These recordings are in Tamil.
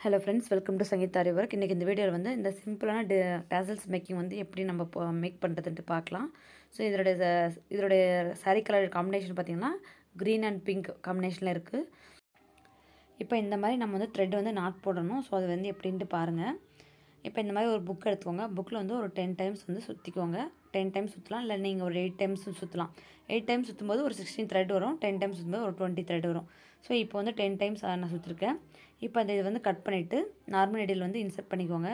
Hello friends, welcome to Sangeeta Work. இன்னைக்கு இந்த வீடியோல வந்து இந்த சிம்பிளான tassels மேக்கிங் வந்து எப்படி நம்ம மேக் பண்றதுன்னு பார்க்கலாம். சோ இதோட saree கலர் காம்பினேஷன் பாத்தீங்கன்னா green and pink காம்பினேஷன்ல இருக்கு. இப்போ இந்த மாதிரி நம்ம வந்து thread வந்து knot போடணும். சோ அது வந்து எப்படின்னு பாருங்க. இப்போ இந்த மாதிரி ஒரு புக் எடுத்துக்கோங்க. புக்ல வந்து ஒரு 10 டைம்ஸ் வந்து சுத்திக்கோங்க. 10 டைம்ஸ் சுத்தலாம் இல்ல நீங்க ஒரு 8 டைம்ஸ் சுத்தலாம். 8 டைம்ஸ் சுத்தும்போது ஒரு 16 thread வரும். 10 டைம்ஸ் சுத்தும்போது ஒரு 20 thread வரும். சோ இப்போ வந்து 10 டைம்ஸ் நான் சுத்திருக்கேன். இப்போ இத வந்து கட் பண்ணிட்டு நார்மல் நீடில் வந்து இன்சர்ட் பண்ணிக்கோங்க.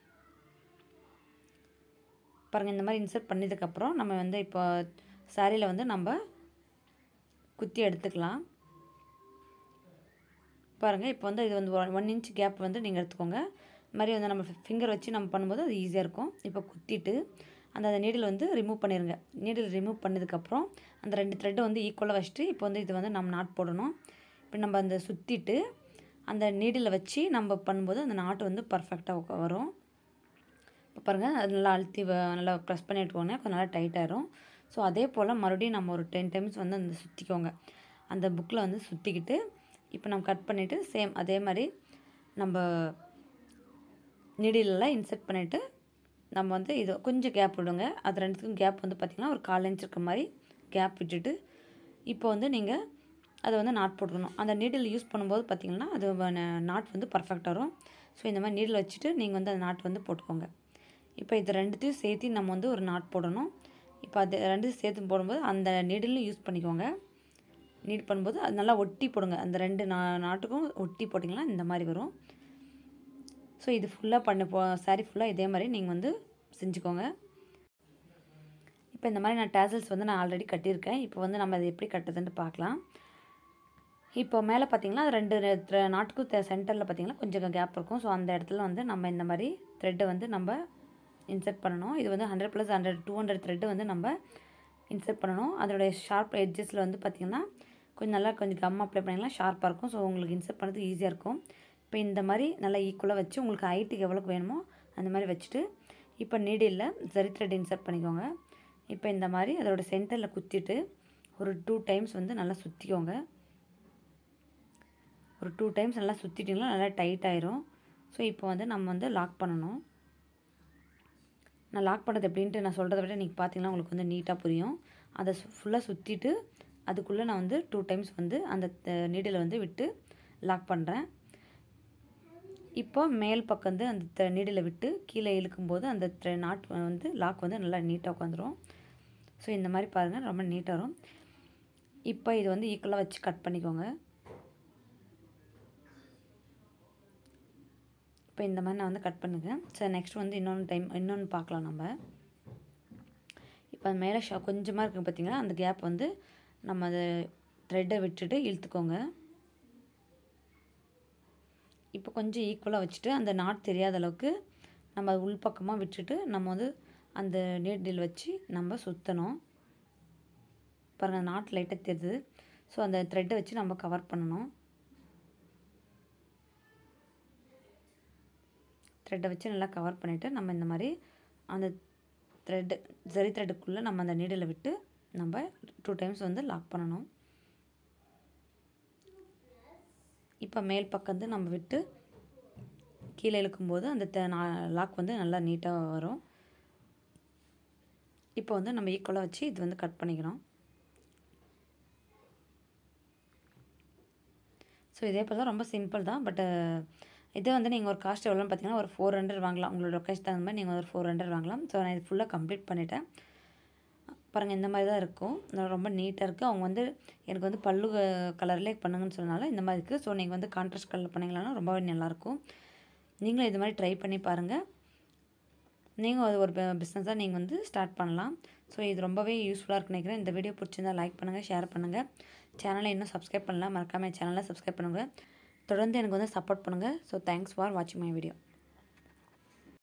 பாருங்க இந்த மாதிரி இன்சர்ட் பண்ணதுக்கு அப்புறம் நம்ம வந்து இப்போ சாரியில வந்து நம்ம குத்தி எடுத்துக்கலாம். பாருங்க இப்போ வந்து இது வந்து 1 inch கேப் வந்து நீங்க எடுத்துக்கோங்க. இந்த மாதிரி வந்து நம்ம ஃபிங்கர் வச்சு நம்ம பண்ணும்போது அது ஈஸியா இருக்கும். இப்போ குத்திட்டு அந்த நீடில் வந்து ரிமூவ் பண்ணிருங்க. நீடில் ரிமூவ் பண்ணதுக்கு அப்புறம் அந்த ரெண்டு thread வந்து ஈக்குவலா வச்சிட்டு இப்போ வந்து இது வந்து நம்ம நாட் போடணும். இப்போ நம்ம அந்த சுத்திட்டு அந்த நீடில வச்சு நம்ம பண்ணும்போது அந்த நாட் வந்து பெர்ஃபெக்ட்டா வரும். இப்போ பாருங்க அது நல்லா அழுத்தி நல்லா பிரஸ் பண்ணிட்டோம்னா கொஞ்சம் நல்லா டைட் ஆயிரும். சோ அதே போல மறுபடியும் நம்ம ஒரு 10 டைம்ஸ் வந்து அந்த சுத்திக்கோங்க. அந்த புக்ல வந்து சுத்திக்கிட்டு இப்போ நம்ம கட் பண்ணிட்டு சேம் அதே மாதிரி நம்ம நீடில்ல இன்சர்ட் பண்ணிட்டு நம்ம வந்து இது கொஞ்சம் கேப் விடுங்க. அது ரெண்டுத்துக்கும் கேப் வந்து பாத்தீங்கன்னா ஒரு 1/4 இன்ச் இருக்க மாதிரி கேப் விட்டுட்டு இப்போ வந்து நீங்க அது வந்து நாட் போடணும். அந்த நீடில் யூஸ் பண்ணும்போது பாத்தீங்கன்னா அது நாட் வந்து பெர்ஃபெக்ட்டா வரும். சோ இந்த மாதிரி நீடில் வச்சிட்டு நீங்க வந்து அந்த நாட் வந்து போட்டுக்கோங்க. இப்போ இது ரெண்டுத்தையும் சேர்த்து நம்ம வந்து ஒரு நாட் போடணும். இப்போ அது ரெண்டையும் சேர்த்து போடும்போது அந்த நீடில் யூஸ் பண்ணிக்கோங்க. நீட் பண்ணும்போது அது நல்லா ஒட்டி போடுங்க. அந்த ரெண்டு நாட்டுக்கும் ஒட்டி போடிங்களா இந்த மாதிரி வரும். சோ இது ஃபுல்லா saree ஃபுல்லா இதே மாதிரி நீங்க வந்து செஞ்சுக்கோங்க. இப்போ இந்த மாதிரி நான் tassels வந்து நான் ஆல்ரெடி கட்டி இருக்கேன். இப்போ வந்து நம்ம அதை எப்படி கட்டதுன்னு பார்க்கலாம். இப்போ மேலே பாத்தீங்கன்னா ரெண்டு நாட்டுக்கு சென்டர்ல பாத்தீங்கன்னா கொஞ்சம் கேப் இருக்கும். சோ அந்த இடத்துல வந்து நம்ம இந்த மாதிரி thread வந்து நம்ம இன்சர்ட் பண்ணனும். இது வந்து 100 + 100 200 thread வந்து நம்ம இன்சர்ட் பண்ணனும். அதோட ஷார்ப் எட்ஜஸ்ல வந்து பாத்தீங்கன்னா கொஞ்சம் கம் அப்ளை பண்ணீங்கன்னா ஷார்ப்பா இருக்கும். சோ உங்களுக்கு இன்சர்ட் பண்றது ஈஸியா இருக்கும். இப்போ இந்த மாதிரி நல்லா ஈக்குவலா வச்சு உங்களுக்கு ஹைட்டுக்கு எவ்வளவு வேணுமோ அந்த மாதிரி வச்சிட்டு இப்போ நீடில்ல சரி thread இன்சர்ட் பண்ணிக்கோங்க. இப்போ இந்த மாதிரி அதோட சென்டர்ல குத்திட்டு ஒரு 2 டைம்ஸ் வந்து நல்லா சுத்திக்கோங்க. ஒரு 2 டைம்ஸ் நல்லா சுத்திட்டீங்கன்னா நல்லா டைட் ஆயிரும். சோ இப்போ வந்து நம்ம வந்து லாக் பண்ணனும். நான் லாக் பண்றது எப்படின்னு நான் சொல்றத விட நீங்க பாத்தீங்கன்னா உங்களுக்கு வந்து நீட்டா புரியும். அத ஃபுல்லா சுத்திட்டு அதுக்குள்ள நான் வந்து 2 டைம்ஸ் வந்து அந்த நீடில வந்து விட்டு லாக் பண்றேன். இப்போ மேல் பக்கம் வந்து அந்த நீடில விட்டு கீழ இழுக்கும்போது அந்த நாட் வந்து லாக் வந்து நல்லா நீட்டா உட்கார்ந்துரும். சோ இந்த மாதிரி பாருங்க ரொம்ப நீட்டா வரும். இப்போ இது வந்து ஈக்குவலா வச்சு கட் பண்ணிக்கோங்க. இப்போ இந்த மாதிரி நான் வந்து கட் பண்ணுங்க. சோ நெக்ஸ்ட் வந்து இன்னொன்னு பார்க்கலாம் நம்ம. இப்போ மேலே கொஞ்சமா இருக்கு பாத்தீங்களா அந்த கேப் வந்து நம்ம அத thread விட்டுட்டு இழுத்துக்கோங்க. இப்போ கொஞ்சம் ஈக்குவலா வச்சிட்டு அந்த நாட் தெரியாத அளவுக்கு நம்ம உள் பக்கமா விட்டுட்டு நம்ம வந்து அந்த நீடில் வச்சு நம்ம சுத்தணும். பாருங்க நாட் லைட்டா தெரியுது. சோ அந்த thread வச்சு நம்ம கவர் பண்ணனும். thread வச்சு நல்லா கவர் பண்ணிட்டு நம்ம இந்த மாதிரி அந்த சரி threadக்குள்ள நம்ம அந்த நீடில விட்டு நம்ம 2 டைம்ஸ் வந்து லாக் பண்ணனும். இப்போ மேல் பக்கம் வந்து நம்ம விட்டு கீழ இழுக்கும்போது அந்த லாக் வந்து நல்லா நீட்டா வரும். இப்போ வந்து நம்ம ஈக்குவலா வச்சு இது வந்து கட் பண்ணிக்கணும். சோ இதே போல ரொம்ப சிம்பிள் தான். பட் இது வந்து நீங்க ஒரு காஸ்ட் எவ்வளவுன்னு பாத்தீங்கன்னா ஒரு 400 வாங்கலாம். உங்களோட லொகேஷன் தகுந்த மாதிரி நீங்க ஒரு 400 வாங்கலாம். சோ நான் இது ஃபுல்லா கம்ப்ளீட் பண்ணிட்டேன். பாருங்க இந்த மாதிரி தான் இருக்கும். ரொம்ப நீட்டா இருக்கு. அவங்க வந்து எனக்கு வந்து பல்லு கலர்லயே பண்ணுங்கன்னு சொன்னால இந்த மாதிரி இருக்கு. சோ நீங்க வந்து கான்ட்ராஸ்ட் கலர்ல பண்ணீங்கனா ரொம்பவே நல்லா இருக்கும். நீங்களும் இது மாதிரி ட்ரை பண்ணி பாருங்க. நீங்க ஒரு பிசினஸா நீங்க வந்து ஸ்டார்ட் பண்ணலாம். சோ இது ரொம்பவே யூஸ்ஃபுல்லா இருக்குன்னு நினைக்கிறேன். இந்த வீடியோ பிடிச்சிருந்தா லைக் பண்ணுங்க, ஷேர் பண்ணுங்க. சேனலை இன்னும் சப்ஸ்கிரைப் பண்ணல மறக்காம சேனலை சப்ஸ்கிரைப் பண்ணுங்க. தொடர்ந்து எனக்கு வந்து சப்போர்ட் பண்ணுங்க. சோ தேங்க்ஸ் ஃபார் வாட்சிங் மை வீடியோ.